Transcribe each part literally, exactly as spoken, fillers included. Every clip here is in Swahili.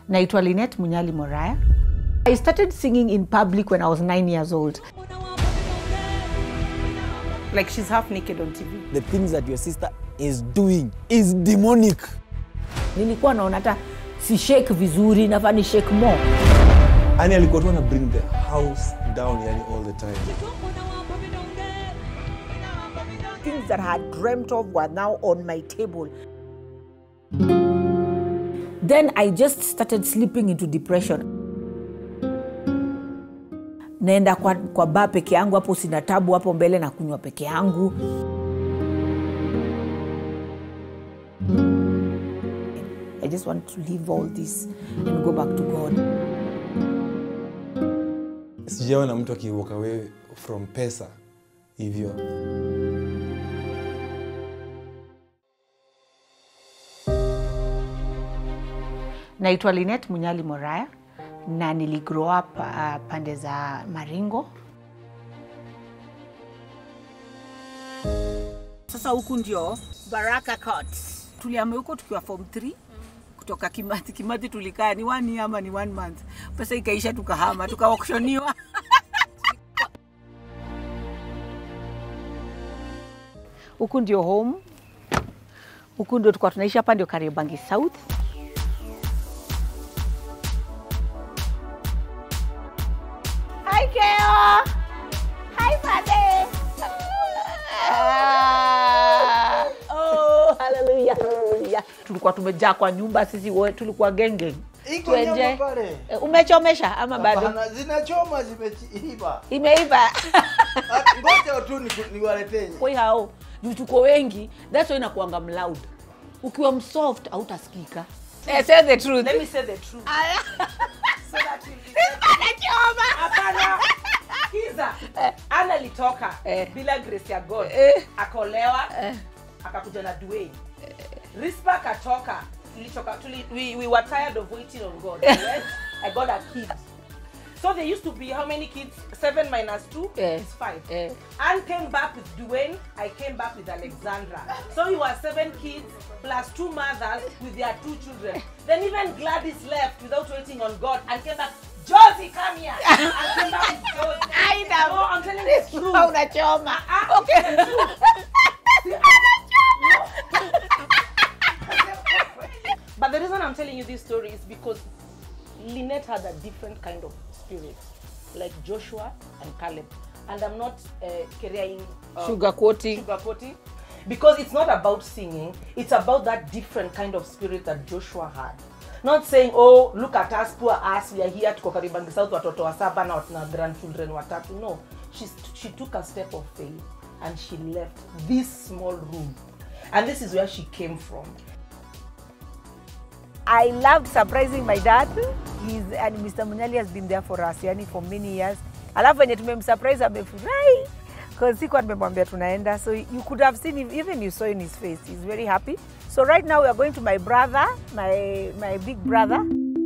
Naitwa Murayas. I started singing in public when I was nine years old. Like she's half naked on T V. The things that your sister is doing is demonic. Nilikuwa naona hata si shake vizuri, nafaa ni shake more. Ani alikuwa tu ana bring the house down yani all the time. Things that I had dreamt of were now on my table. Then I just started slipping into depression. Naenda kwa, kwa bar peke yangu, hapo sina tabu, hapo mbele na kunywa peke yangu. I just want to leave all this and go back to God. Sijaona mtu aki walk away from pesa hivyo. Naitwa Murayas na nili grow up uh, pande za Maringo. Sasa huku ndio Baraka Court. Tulihamia huko tukiwa form three. Kutoka Kimathi. Kimathi tulikaa ni one year ama ni one month. Pesa ikaisha tukahama, tukawakshoniwa. Huku ndio home. Huku ndio tulikuwa tunaishi, hapa ndio karibu Ksouth. Hi Keo. Hi Made. Oh, hallelujah, hallelujah. Tulikuwa tumejaa kwa nyumba sisi wote, tulikuwa genge. Iko nyama pale. Umechomesha ama bado? Hapana, zinachoma zimeiva. Imeiva. Ngoja tu niwaletee. Kwa hiyo juu tuko wengi, that's why inakuanga loud. Ukiwa msoft hautasikika. Eh, say the truth. Let me say the truth. So that you Anachoma. Hapana. Kiza. Ana alitoka eh. bila grace ya God. Eh. Akolewa. Eh. Akakuja na Dwayne. Eh. Rispa katoka. Tulichoka tuli, we, we were tired of waiting on God. Right? I got a kid. So there used to be how many kids? Seven minus two eh. is five. Eh. Anne came back with Dwayne. I came back with Alexandra. So we were seven kids plus two mothers with their two children. Then even Gladys left without waiting on God and came back. Josie, come here. And came back with Josie. I know. No, I'm telling you the truth. Oh, unachoma. Ah, okay. The truth. But the reason I'm telling you this story is because Lynette had a different kind of spirit, like Joshua and Caleb. And I'm not uh, carrying uh, sugar coating. Sugar coating, because it's not about singing. It's about that different kind of spirit that Joshua had. Not saying, oh, look at us, poor us, we are here to Kokariba Ksouth, watoto wa saba na na grandchildren watatu. No, she she took a step of faith and she left this small room, and this is where she came from. I loved surprising my dad. He's, and Mister Munyali has been there for us yani for many years. Alafu wenye tumemsurprise amefurahi because sikuwa nimemwambia tunaenda. So you could have seen him, even you saw in his face. He's very happy. So right now we are going to my brother, my my big brother.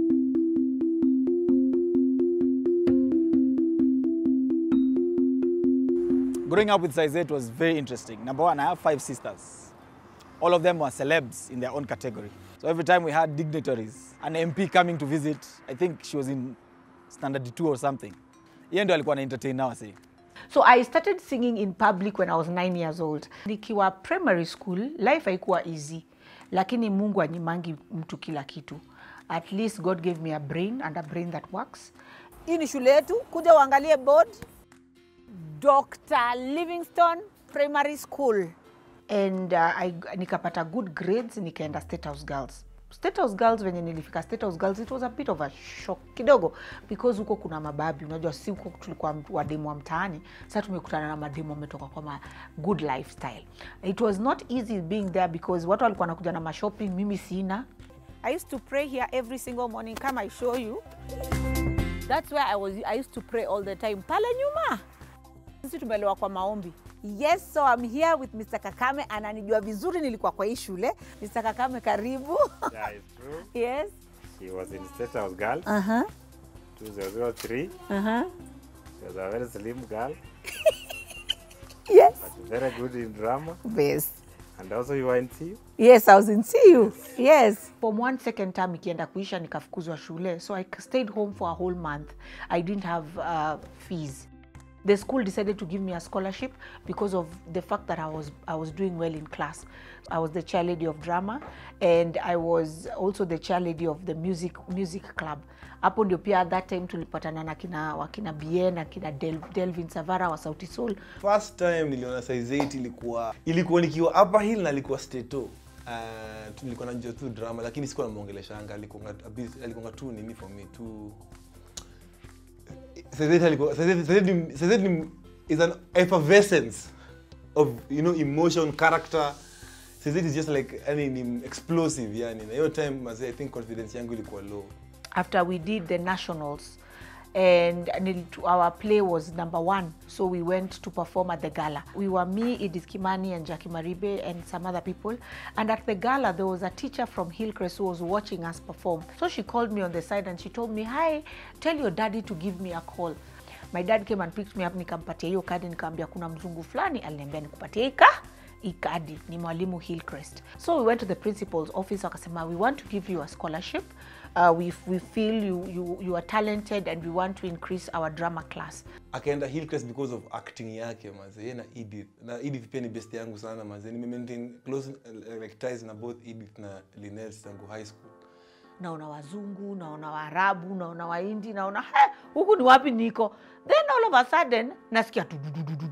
Growing up with Ksouth was very interesting. Number one, I have five sisters. All of them were celebs in their own category. So every time we had dignitaries, an M P coming to visit, I think she was in standard two or something. Yeye ndo alikuwa na entertain now say. So I started singing in public when I was nine years old. Nikiwa primary school, life haikuwa easy. Lakini Mungu anyimangi mtu kila kitu. At least God gave me a brain and a brain that works. Hii ni shule yetu, kuja uangalie board. Doctor Livingstone Primary School. And uh, I nikapata good grades, nikaenda State House Girls. State House Girls, when nilifika State House Girls, it was a bit of a shock kidogo because huko kuna mababi, unajua si huko tulikuwa wademu wa mtaani, sasa tumekutana na mademu wametoka kwa ma good lifestyle. It was not easy being there because watu walikuwa wanakuja na ma shopping, mimi sina. I used to pray here every single morning. Come I show you. That's where I was I used to pray all the time. Pale nyuma. Sisi tumelewa kwa maombi. Yes, so I'm here with Mister Kakame. Ananijua vizuri nilikuwa kwa hii shule. Mister Kakame, karibu. Yeah, it's true. Yes. She was in State House Girl. Uh-huh. two thousand three. Uh-huh. She was a very slim girl. Yes. But very good in drama. Best. And also you were in C U? Yes, I was in C U. Yes. From one second term ikienda kuisha nikafukuzwa shule. So I stayed home for a whole month. I didn't have uh, fees. The school decided to give me a scholarship because of the fact that I was I was doing well in class. I was the chair lady of drama and I was also the chair lady of the music music club. Hapo ndio pia at that time tulipatana na kina wakina Bien na kina Del, Delvin Savara wa Sauti Soul. First time niliona size eight ilikuwa ilikuwa nikiwa Upper Hill na ilikuwa Stato. Uh, tulikuwa na njoo tu drama lakini sikuwa namuongeleshanga, alikuwa alikuwa tu nini for me tu. Size eight alikuwa size eight is an effervescence of, you know, emotion, character. Size eight is just like any explosive yani. Na hiyo time mazee I think confidence yangu ilikuwa low. After we did the nationals and our play was number one, so we went to perform at the gala. We were me, Edith Kimani and Jackie Maribe and some other people, and at the gala there was a teacher from Hillcrest who was watching us perform. So she called me on the side and she told me, hi, tell your daddy to give me a call. My dad came and picked me up, nikampatia hiyo kadi, nikamwambia kuna mzungu fulani aliniambia nikupatie hii ikadi, ni mwalimu Hillcrest. So we went to the principal's office, wakasema we want to give you a scholarship. Uh, we, we feel you, you, you are talented and we want to increase our drama class. Akaenda Hillcrest because of acting yake maze, yeye na Edith. Na Edith pia ni best yangu sana maze. Nime maintain close uh, like ties na both Edith na Lynette tangu high school. Naona wazungu, naona Waarabu, naona Wahindi, naona he, huku ni wapi niko. Then all of a sudden nasikia tu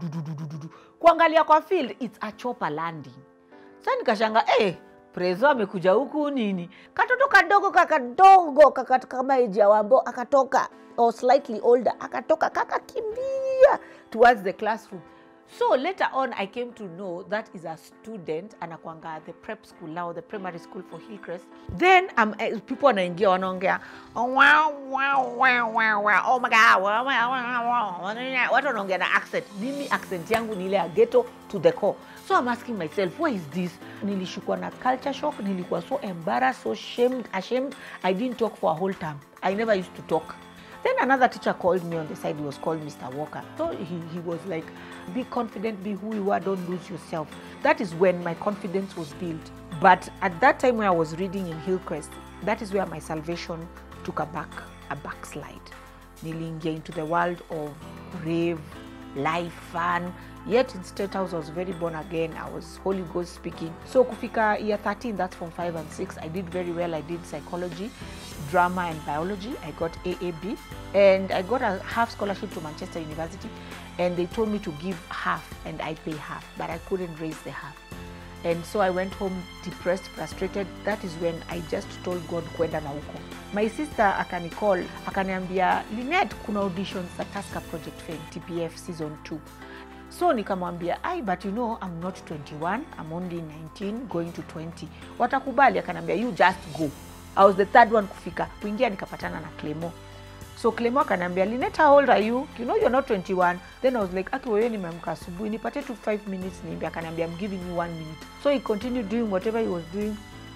kuangalia kwa field, it's a chopper landing. Sasa nikashanga eh Prezo amekuja huku nini? Katoto kadogo kakadogo kaka kama age ya Wambo akatoka, or slightly older, akatoka kakakimbia towards the classroom. So later on I came to know that is a student anakuanga the prep school now, the primary school for Hillcrest. Then um, uh, people wanaingia wanaongea oh wow wow wow wow wow oh my god wow wow wow watu wanaongea na accent. Mimi accent yangu ni ile ya ghetto to the core. So I'm asking myself, why is this? Nilishukwa na culture shock, nilikuwa so embarrassed, so shamed, ashamed. I didn't talk for a whole term. I never used to talk. Then another teacher called me on the side. He was called Mister Walker. So he, he was like, be confident, be who you are, don't lose yourself. That is when my confidence was built. But at that time when I was reading in Hillcrest, that is where my salvation took a back, a backslide. Niliingia into the world of rave, life, fun. Yet in State House, I was very born again. I was Holy Ghost speaking. So kufika year thirteen, that's from five and six, I did very well. I did psychology, drama and biology. I got A A B. And I got a half scholarship to Manchester University. And they told me to give half and I pay half. But I couldn't raise the half. And so I went home depressed, frustrated. That is when I just told God kwenda na huko. My sister akanicall, akaniambia, Lynette, kuna auditions za Tusker Project Fame, T P F season two. So nikamwambia, ai, but you know, I'm not twenty-one, I'm only nineteen, going to twenty. Watakubali, akaniambia, you just go. I was the third one kufika. Kuingia nikapatana na Clemo. So Clemo akaniambia, Lynette, how old are you? You know you're not twenty-one. Then I was like, aki wewe nimeamka asubuhi, nipate tu five minutes niimbe. Akaniambia, I'm giving you one minute. So he continued doing whatever he was doing.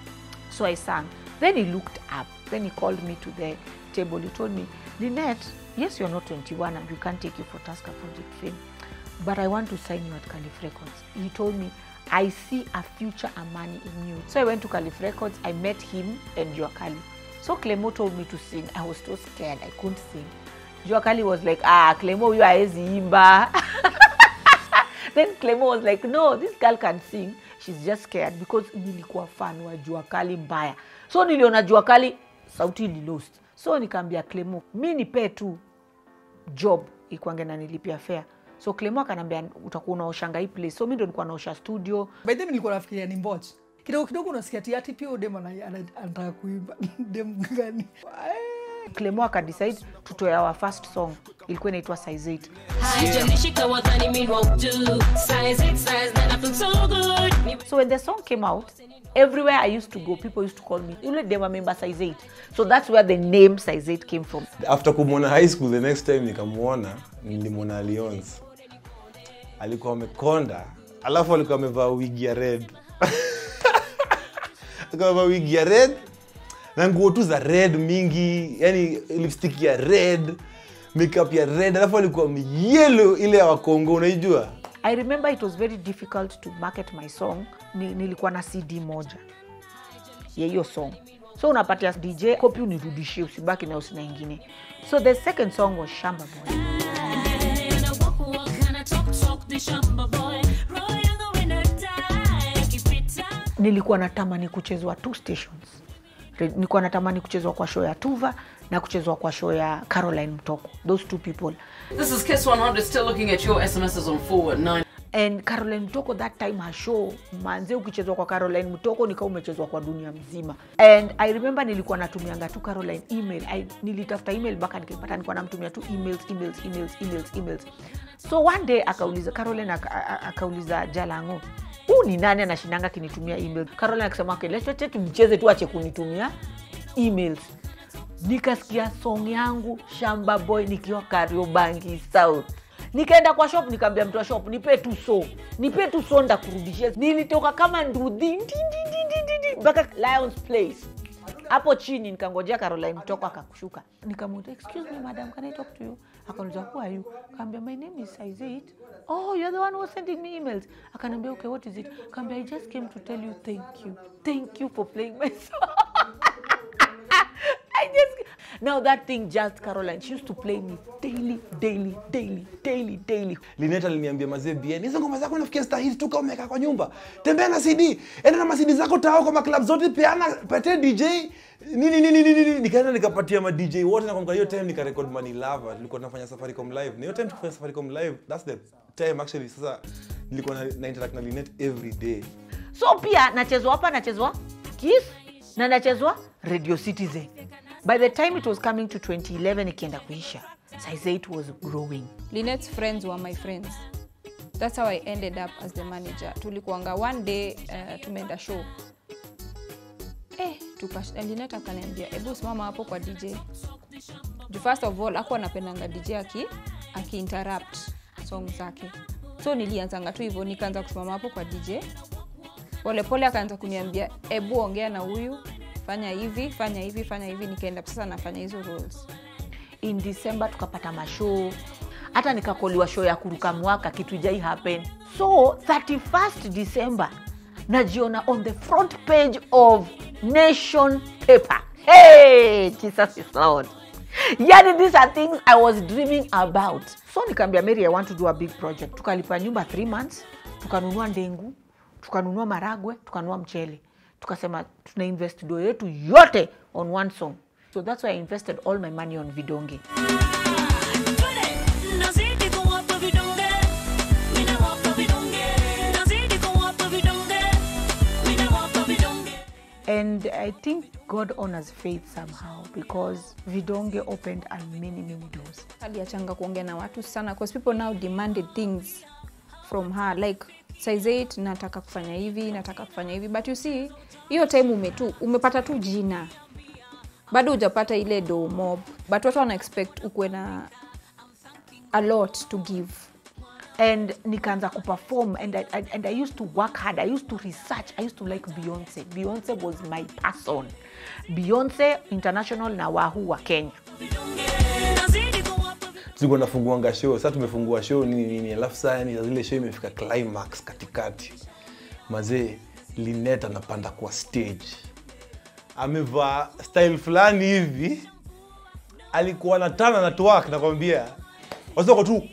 So I sang. Then he looked up. Then he called me to the table. He told me, Lynette, yes, you're not twenty-one and we can't take you for Tusker Project Fame, but I want to sign you at Calif Records. He told me, I see a future Amani in you. So I went to Calif Records. I met him and Juakali. So Clemo told me to sing. I was so scared. I couldn't sing. Juakali was like, ah, Clemo, you are Zimba. Then Clemo was like, no, this girl can sing. She's just scared because nilikuwa fan wa Juakali mbaya. So niliona Juakali, sauti li lost. So nikamwambia Clemo, mimi nipe tu job ikuange na nilipia fare. So Clemo akanambia utakuwa unaoshanga hii place. So mimi ndo nilikuwa naosha studio. By then nilikuwa nafikiria ni mboch. Kidogo kidogo unasikia ati pia dem anataka kuimba. Dem gani? Clemo akadecide tutoe our first song. Ilikuwa inaitwa Size eight. So when the song came out, everywhere I used to go, people used to call me, yule dem member Size eight. So that's where the name Size eight came from. After kumwona high school, the next time nikamuona, nilimwona Alliance. Alikuwa amekonda, alafu alikuwa amevaa wig ya red. Alikuwa amevaa wig ya red, na nguo tu za red mingi, yani lipstick ya red, makeup ya red, alafu alikuwa yellow ile ya Wakongo, unaijua? I remember it was very difficult to market my song. Ni, nilikuwa na C D moja ya hiyo song. So unapatia D J copy unirudishie, usibaki na usina ingine. So the second song was Shamba Boy. Nilikuwa natamani kuchezwa two stations. Nilikuwa natamani kuchezwa kwa show ya Tuva na kuchezwa kwa show ya Caroline Mtoko. Those two people. This is Kiss one hundred, still looking at your S M Ses on forward nine. And Caroline Mtoko that time her show, manze ukichezwa kwa Caroline Mtoko nika umechezwa kwa dunia mzima. And I remember nilikuwa natumianga tu Caroline email. I nilitafuta email baka nikipata nilikuwa namtumia tu emails emails emails emails emails. So one day akauliza Caroline akauliza Jalango, "Huu ni nani anashindanga kinitumia email?" Caroline akasema, "Okay, let's check tumcheze tu ache kunitumia emails." Nikasikia song yangu Shamba Boy nikiwa Kariobangi South. Nikaenda kwa shop nikamwambia mtu wa shop, "Nipe tu so. Nipe tu so ndakurudishia." Nilitoka kama ndudhi mpaka Lions Place. Hapo chini nikangojea Caroline Mtoko akakushuka. Nikamuuliza, "Excuse me madam, can I talk to you?" Akaniuliza, "Who are you?" Akamwambia, "My name is Ksouth." "Oh, you're the one who was sending me emails." Akaniambia, "Okay, what is it?" Akamwambia, "I just came to tell you thank you. Thank you for playing my song." I just now that thing just Caroline, she used to play me daily, daily, daily, daily, daily. Lineta aliniambia mazee bia, "Hizo ngoma zako nafikia star hit tu kama umeka kwa nyumba. Tembea na C D, enda na C D zako tao kwa club zote, peana pete D J." Nini nini nini nikaenda nikapatia ma D J wote, na kwa hiyo time nika record Money Lover. Tulikuwa tunafanya Safaricom live. Na hiyo time tukifanya Safaricom live, that's the time actually sasa nilikuwa na, na interact na Linet every day. So pia nachezwa hapa, nachezwa Kiss na nachezwa Radio Citizen. By the time it was coming to twenty eleven ikienda kuisha, Ksouth was growing. Linet's friends were my friends. That's how I ended up as the manager. Tulikuanga one day uh, tumeenda show. Eh, tukash Linet akaniambia, "Hebu simama hapo kwa D J." First of all, hakuwa anapendanga D J aki aki interrupt song zake. So nilianzanga tu hivyo, nikaanza kusimama hapo kwa D J. Pole pole akaanza kuniambia, "Hebu ongea na huyu, fanya hivi, fanya hivi, fanya hivi." Nikaenda sasa nafanya hizo roles. In December tukapata mashow. Hata nikakoliwa show ya kuruka mwaka, kitu ijai happen. So thirty-first December najiona on the front page of Nation paper. Hey, Jesus is Lord. Yani these are things I was dreaming about. So nikamwambia Mary, I want to do a big project. Tukalipa nyumba three months, tukanunua ndengu, tukanunua maragwe, tukanunua mchele. Tukasema tuna invest do yetu yote on one song. So that's why I invested all my money on Vidonge. And I think God honors faith somehow because Vidonge opened a many, many doors. Aliachanga kuongea na watu sana because people now demanded things from her like Ksouth, nataka kufanya hivi, nataka kufanya hivi. But you see, hiyo time umetu umepata tu jina. Bado hujapata ile do mob. But watu wana expect ukwe na a lot to give. And nikaanza kuperform and I, I, and I used to work hard. I used to research. I used to like Beyonce. Beyonce was my person. Beyonce International na Wahoo wa Kenya. Tulikuwa nafunguanga show, sasa tumefungua show nini nini, alafu sasa yani zile show imefika climax katikati. Mazee Linet anapanda kwa stage. Amevaa style fulani hivi. Alikuwa anatana na twerk, nakwambia. Wasoko tu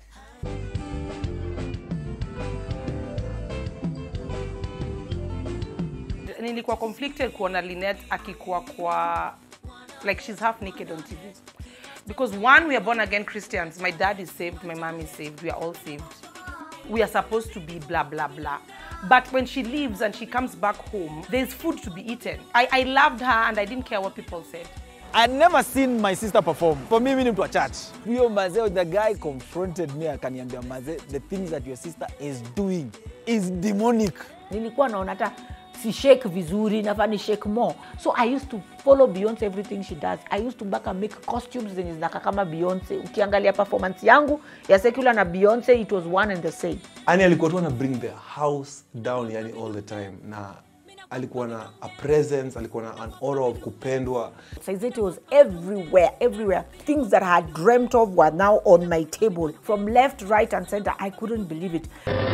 nilikuwa conflicted kuona Linet akikuwa kwa like she's half naked on T V. Because one, we are born again Christians. My dad is saved, my mom is saved, we are all saved. We are supposed to be blah, blah, blah. But when she leaves and she comes back home, there's food to be eaten. I, I loved her and I didn't care what people said. I'd never seen my sister perform. For me, mimi mtu wa church. Huyo mazee, the guy confronted me, akaniambia, "Mazee, the things that your sister is doing is demonic." Nilikuwa naona hata si shake vizuri, nafaa ni shake more. So I used to follow Beyonce everything she does. I used to back and make costumes zenye zinaka kama Beyonce. Ukiangalia performance yangu ya secular na Beyonce, it was one and the same. Ani alikuwa tu ana bring the house down yani all the time. Na alikuwa na a presence, alikuwa na an aura of kupendwa. Saizeti was everywhere, everywhere. Things that I had dreamt of were now on my table. From left, right, and center. I couldn't believe it.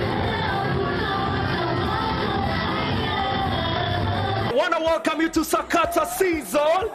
I want to welcome you to Sakata season.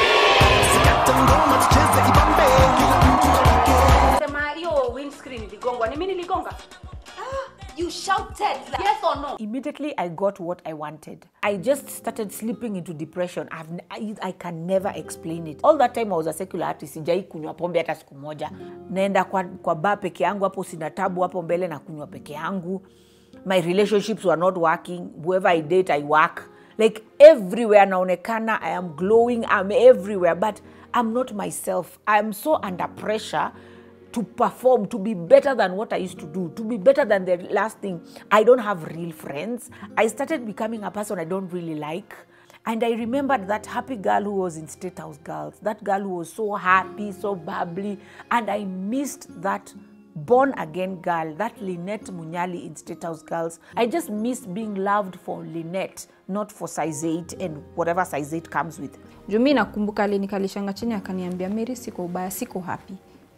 Sema hiyo windscreen ligongwa. Ni mimi niligonga? You shouted, yes or no? Immediately, I got what I wanted. I just started slipping into depression. I've, I, I can never explain it. All that time I was a secular artist. Sijai kunywa pombe hata siku moja. Naenda kwa, kwa bar peke yangu, hapo sina tabu, hapo mbele na kunywa peke yangu. My relationships were not working. Whoever I date, I work. Like everywhere naonekana, I am glowing, I'm everywhere, but I'm not myself. I'm so under pressure to perform, to be better than what I used to do, to be better than the last thing. I don't have real friends. I started becoming a person I don't really like. And I remembered that happy girl who was in State House Girls, that girl who was so happy, so bubbly, and I missed that born-again girl, that Lynette Munyali in State House Girls. I just missed being loved for Lynette, not for size eight and whatever size eight comes with. Jumi nakumbuka alinikalishanga chini akaniambia, Mary, siko ubaya, siko happy.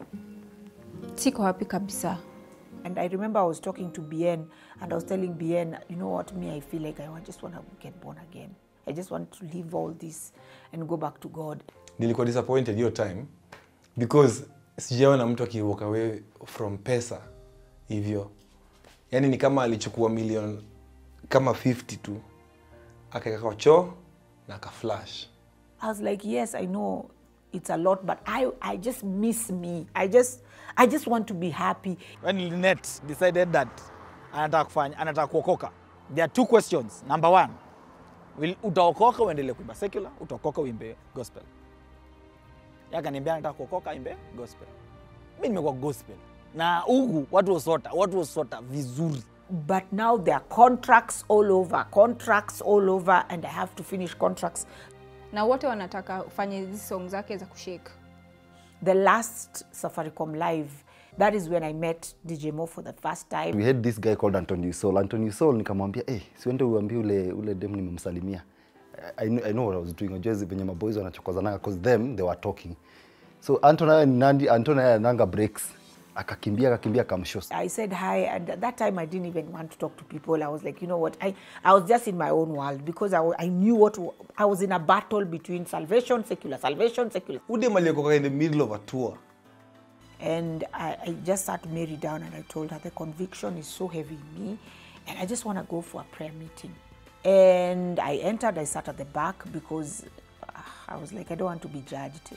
Siko happy kabisa. And I remember I was talking to Bien and I was telling Bien, you know what, me, I feel like I just want to get born again. I just want to leave all this and go back to God. Nilikuwa disappointed your time because sijaona mtu aki walk away from pesa hivyo. Yani ni kama alichukua million kama fifty tu akaweka kwa choo na aka flash. I was like, yes, I know it's a lot, but I I just miss me. I just I just want to be happy. When Lynette decided that anataka kufanya anataka kuokoka, there are two questions. Number one, will utaokoka uendelee kuimba secular, utaokoka uimbe gospel? Yakaniambia anataka kuokoka imbe gospel. Mimi nimekuwa gospel. Na huku watu wasota, watu wasota vizuri. But now there are contracts all over, contracts all over, and I have to finish contracts. Na wote wanataka ufanye hizi songs zake za kushake. The last Safaricom Live, that is when I met D J Mo for the first time. We had this guy called Anthony Soul. Anthony Soul nikamwambia, eh, hey, siwende uambie ule ule dem nimemsalimia. I, I know what I was doing. Unajua venye maboys wanachokozana because them they were talking. So Anthony Nandi Anthony ananga breaks. Akakimbia akakimbia kamshow. I said hi, and at that time I didn't even want to talk to people. I was like, you know what, I, I was just in my own world because I, I knew what, I was in a battle between salvation, secular, salvation, secular. Udem aliyekuwa in the middle of a tour. And I, I just sat Mary down and I told her the conviction is so heavy in me and I just want to go for a prayer meeting. And I entered, I sat at the back because uh, I was like, I don't want to be judged.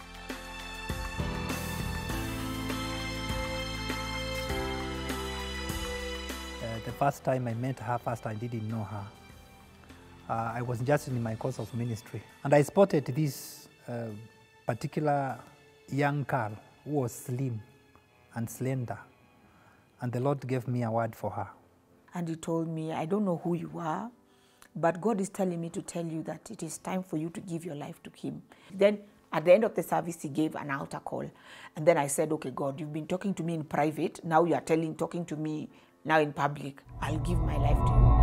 The first time I met her, first I didn't know her. Uh, I was just in my course of ministry. And I spotted this uh, particular young girl who was slim and slender. And the Lord gave me a word for her. And he told me, I don't know who you are, but God is telling me to tell you that it is time for you to give your life to him. Then at the end of the service, he gave an altar call. And then I said, okay, God, you've been talking to me in private. Now you are telling, talking to me now in public. I'll give my life to you.